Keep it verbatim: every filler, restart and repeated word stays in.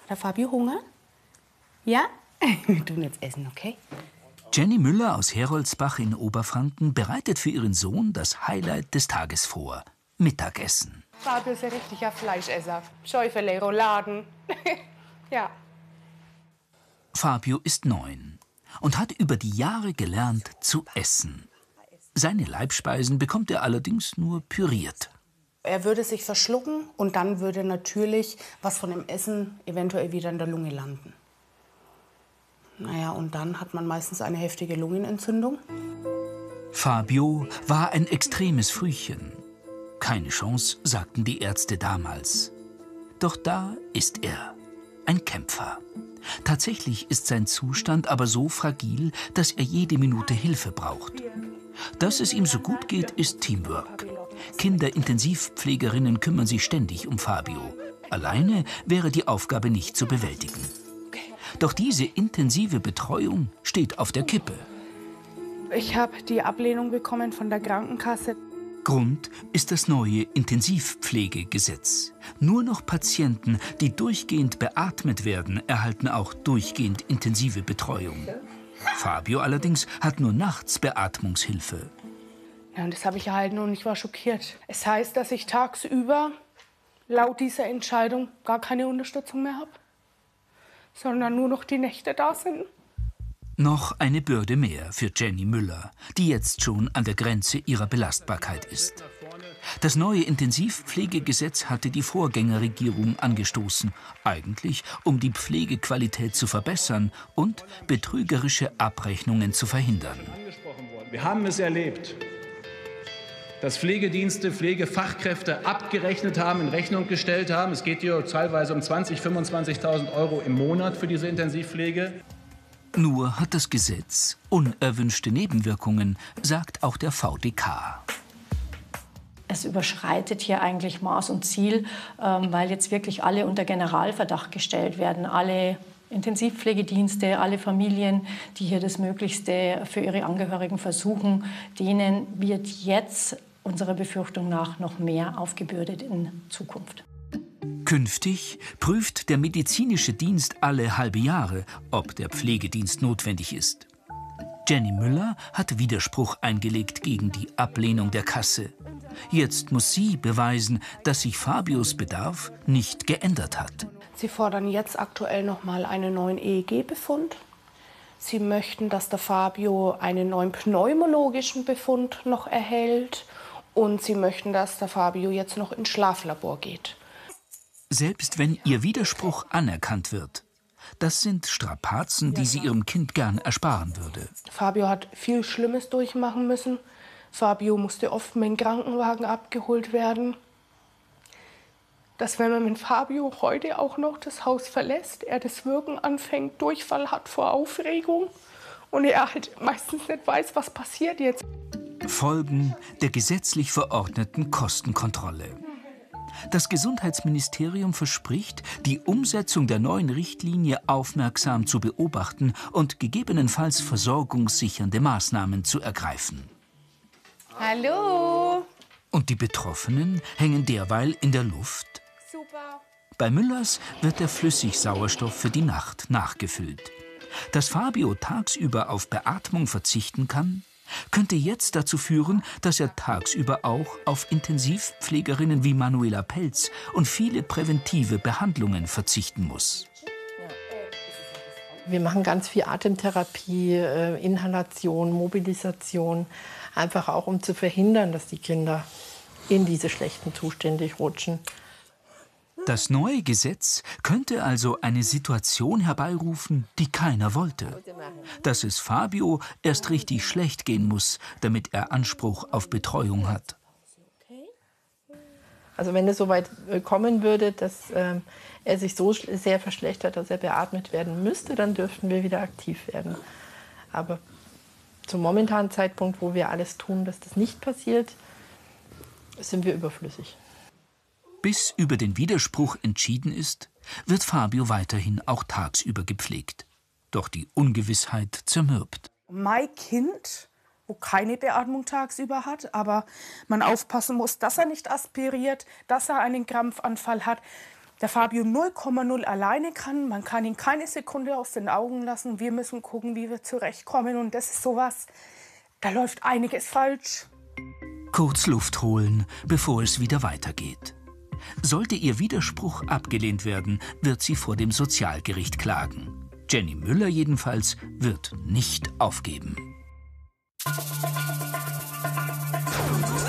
Hat der Fabio Hunger? Ja? Wir tun jetzt essen, okay? Jenny Müller aus Heroldsbach in Oberfranken bereitet für ihren Sohn das Highlight des Tages vor: Mittagessen. Fabio ist ein richtiger Fleischesser. Schäufele, Rouladen. Ja. Fabio ist neun und hat über die Jahre gelernt zu essen. Seine Leibspeisen bekommt er allerdings nur püriert. Er würde sich verschlucken und dann würde natürlich was von dem Essen eventuell wieder in der Lunge landen. Naja, und dann hat man meistens eine heftige Lungenentzündung. Fabio war ein extremes Frühchen. Keine Chance, sagten die Ärzte damals. Doch da ist er, ein Kämpfer. Tatsächlich ist sein Zustand aber so fragil, dass er jede Minute Hilfe braucht. Dass es ihm so gut geht, ist Teamwork. Kinderintensivpflegerinnen kümmern sich ständig um Fabio. Alleine wäre die Aufgabe nicht zu bewältigen. Doch diese intensive Betreuung steht auf der Kippe. Ich habe die Ablehnung bekommen von der Krankenkasse. Grund ist das neue Intensivpflegegesetz. Nur noch Patienten, die durchgehend beatmet werden, erhalten auch durchgehend intensive Betreuung. Fabio allerdings hat nur nachts Beatmungshilfe. Ja, und das habe ich erhalten und ich war schockiert. Es heißt, dass ich tagsüber laut dieser Entscheidung gar keine Unterstützung mehr habe, sondern nur noch die Nächte da sind. Noch eine Bürde mehr für Jenny Müller, die jetzt schon an der Grenze ihrer Belastbarkeit ist. Das neue Intensivpflegegesetz hatte die Vorgängerregierung angestoßen, eigentlich um die Pflegequalität zu verbessern und betrügerische Abrechnungen zu verhindern. Wir haben es erlebt, dass Pflegedienste, Pflegefachkräfte abgerechnet haben, in Rechnung gestellt haben. Es geht hier teilweise um zwanzigtausend, fünfundzwanzigtausend Euro im Monat für diese Intensivpflege. Nur hat das Gesetz unerwünschte Nebenwirkungen, sagt auch der V D K. Es überschreitet hier eigentlich Maß und Ziel, weil jetzt wirklich alle unter Generalverdacht gestellt werden. Alle Intensivpflegedienste, alle Familien, die hier das Möglichste für ihre Angehörigen versuchen, denen wird jetzt unserer Befürchtung nach noch mehr aufgebürdet in Zukunft. Künftig prüft der medizinische Dienst alle halbe Jahre, ob der Pflegedienst notwendig ist. Jenny Müller hat Widerspruch eingelegt gegen die Ablehnung der Kasse. Jetzt muss sie beweisen, dass sich Fabios Bedarf nicht geändert hat. Sie fordern jetzt aktuell noch mal einen neuen E E G-Befund. Sie möchten, dass der Fabio einen neuen pneumologischen Befund noch erhält. Und sie möchten, dass der Fabio jetzt noch ins Schlaflabor geht. Selbst wenn ihr Widerspruch anerkannt wird, das sind Strapazen, die sie ihrem Kind gern ersparen würde. Fabio hat viel Schlimmes durchmachen müssen. Fabio musste oft mit dem Krankenwagen abgeholt werden. Dass wenn man mit Fabio heute auch noch das Haus verlässt, er das Wirken anfängt, Durchfall hat vor Aufregung und er halt meistens nicht weiß, was passiert jetzt. Folgen der gesetzlich verordneten Kostenkontrolle. Das Gesundheitsministerium verspricht, die Umsetzung der neuen Richtlinie aufmerksam zu beobachten und gegebenenfalls versorgungssichernde Maßnahmen zu ergreifen. Hallo! Und die Betroffenen hängen derweil in der Luft. Super. Bei Müllers wird der Flüssigsauerstoff für die Nacht nachgefüllt. Dass Fabio tagsüber auf Beatmung verzichten kann, könnte jetzt dazu führen, dass er tagsüber auch auf Intensivpflegerinnen wie Manuela Pelz und viele präventive Behandlungen verzichten muss. Wir machen ganz viel Atemtherapie, Inhalation, Mobilisation, einfach auch um zu verhindern, dass die Kinder in diese schlechten Zustände rutschen. Das neue Gesetz könnte also eine Situation herbeirufen, die keiner wollte. Dass es Fabio erst richtig schlecht gehen muss, damit er Anspruch auf Betreuung hat. Also wenn es so weit kommen würde, dass äh, er sich so sehr verschlechtert, dass er beatmet werden müsste, dann dürften wir wieder aktiv werden. Aber zum momentanen Zeitpunkt, wo wir alles tun, dass das nicht passiert, sind wir überflüssig. Bis über den Widerspruch entschieden ist, wird Fabio weiterhin auch tagsüber gepflegt. Doch die Ungewissheit zermürbt. Mein Kind, wo keine Beatmung tagsüber hat, aber man aufpassen muss, dass er nicht aspiriert, dass er einen Krampfanfall hat. der Fabio null Komma null alleine kann. Man kann ihn keine Sekunde aus den Augen lassen. Wir müssen gucken, wie wir zurechtkommen. Und das ist sowas, da läuft einiges falsch. Kurz Luft holen, bevor es wieder weitergeht. Sollte ihr Widerspruch abgelehnt werden, wird sie vor dem Sozialgericht klagen. Jenny Müller jedenfalls wird nicht aufgeben.